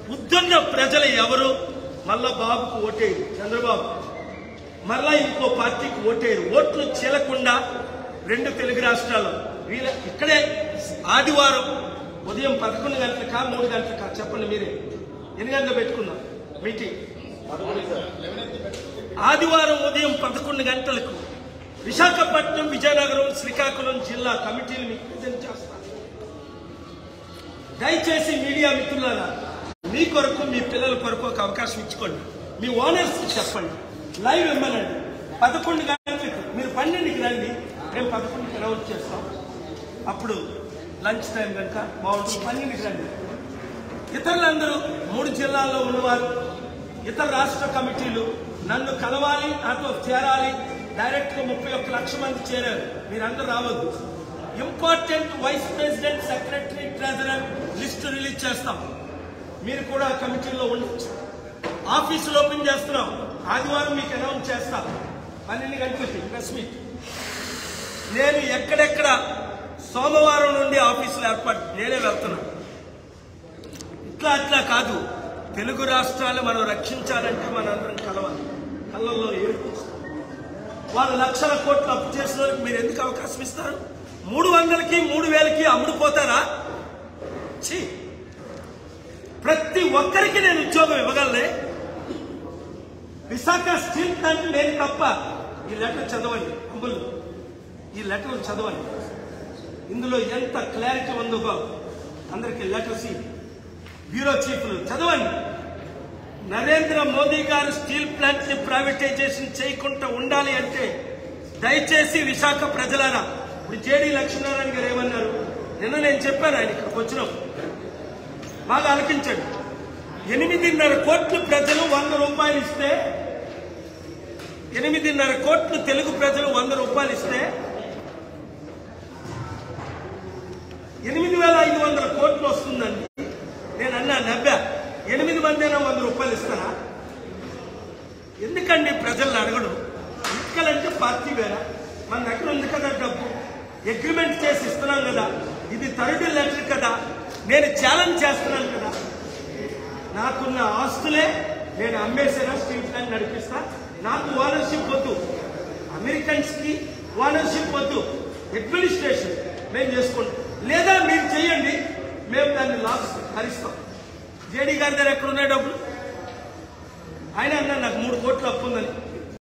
ఉద్దున్న ప్రజలు ఎవరు మళ్ళా బాబుకు ఓటేరు, చంద్రబాబు మళ్ళా ఇంకో పార్టీకి ఓటేరు. ఓట్లు చీలకుండా 2 తెలుగు రాష్ట్రాల్లో వీళ్ళ ఇక్కడే ఆదివారం ఉదయం 11 గంటలకా 3 గంటలకా చెప్పండి మీరే, ఎన్ని గంటలు పెట్టుకున్నాం మీటింగ్? ఆదివారం ఉదయం 11 గంటలకు విశాఖపట్నం, విజయనగరం, శ్రీకాకుళం జిల్లా కమిటీలు మీకు ప్రజెంట్ చేస్తారు. దయచేసి మీడియా మిత్రులారా, మీ కొరకు మీ పిల్లల కొరకు ఒక అవకాశం ఇచ్చుకోండి. మీ ఓనర్స్ చెప్పండి, లైవ్ ఇవ్వనండి. 11 గంటలకు మీరు 12కి రండి, మేము 11కి అనౌన్స్ చేస్తాం. అప్పుడు లంచ్ టైం కనుక బాగుంటుంది. 12కి రండి. ఇతరులందరూ 3 జిల్లాల్లో ఉన్నవారు, ఇతర రాష్ట్ర కమిటీలు నన్ను కలవాలి, నాతో చేరాలి. డైరెక్ట్గా 31 లక్షల మంది చేరారు, మీరందరూ రావద్దు. Important vice president, secretary, treasurer list release చేస్తాం. మీరు కూడా కమిటీలో ఉండొచ్చు. ఆఫీసులు ఓపెన్ చేస్తున్నాం, ఆదివారం మీకు అనౌన్స్ చేస్తాం. 12 గంటలకి ప్రెస్ మీట్. నేను ఎక్కడెక్కడ సోమవారం నుండి ఆఫీసులు ఏర్పాటు నేనే వెళ్తున్నా. ఇట్లా కాదు, తెలుగు రాష్ట్రాలు మనం రక్షించాలంటే మనందరం కలవాలి. కళ్ళల్లో ఏడుపు. వాళ్ళు లక్షల కోట్లు అప్పు చేసిన వాళ్ళకి మీరు ఎందుకు అవకాశం ఇస్తారు? 300కి 3000కి అమ్ముడుపోతారా? ప్రతి ఒక్కరికి నేను ఉద్యోగం ఇవ్వగలనే. విశాఖ స్టీల్ ప్లాంట్ నేను తప్ప. ఈ లెటర్ చదవండి అమ్ములు, ఈ లెటర్ చదవండి. ఇందులో ఎంత క్లారిటీ ఉందో అందరికి లెటర్స్ బ్యూరో చీఫ్లు చదవండి. నరేంద్ర మోదీ గారు స్టీల్ ప్లాంట్ ని ప్రైవేటైజేషన్ చేయకుండా ఉండాలి అంటే దయచేసి విశాఖ ప్రజలారా, ఇప్పుడు జేడీ లక్ష్మీనారాయణ గారు ఏమన్నారు నిన్న నేను చెప్పాను, ఆయన ఇక్కడికి వచ్చినాం, బాగా ఆలకించండి. 8.5 కోట్ల ప్రజలు 100 రూపాయలు ఇస్తే, 8.5 కోట్ల తెలుగు ప్రజలు 100 రూపాయలు ఇస్తే 8,500 కోట్లు వస్తుందండి. నేను అన్నా 8 మంది 100 రూపాయలు ఇస్తారా? ఎందుకండి ప్రజలను అడగడం? ఎందుకంటే పార్టీ వేరా, మన దగ్గర ఉంది కదా డబ్బు, అగ్రిమెంట్ చేసి ఇస్తున్నాం కదా, ఇది 3rd లెటర్ కదా, నేను ఛాలెంజ్ చేస్తున్నాను కదా. నాకున్న ఆస్తులే నేను అమ్మేసేనా స్టీల్ ప్లాంట్ నడిపిస్తా. నాకు ఓనర్షిప్ వద్దు, అమెరికన్స్ కి ఓనర్షిప్ వద్దు, అడ్మినిస్ట్రేషన్ మేము చేసుకుంటాం. లేదా మీరు చేయండి, మేము దాన్ని లాస్ భరిస్తాం. జేడీ గారి దగ్గర ఎక్కడున్నాయి డబ్బులు? ఆయన అన్నా నాకు 3 కోట్లు అప్పు ఉందని.